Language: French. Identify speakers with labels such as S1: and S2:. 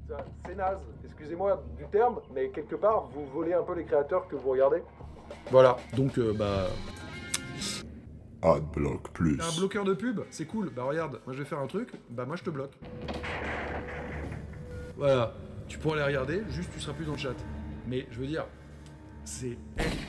S1: C'est naze, excusez-moi du terme, mais quelque part, vous volez un peu les créateurs que vous regardez. Voilà, donc bah...
S2: Adblock Plus.
S1: T'as un bloqueur de pub, c'est cool. Bah regarde, moi je vais faire un truc, bah moi je te bloque. Voilà, tu pourras les regarder, juste tu seras plus dans le chat. Mais je veux dire, c'est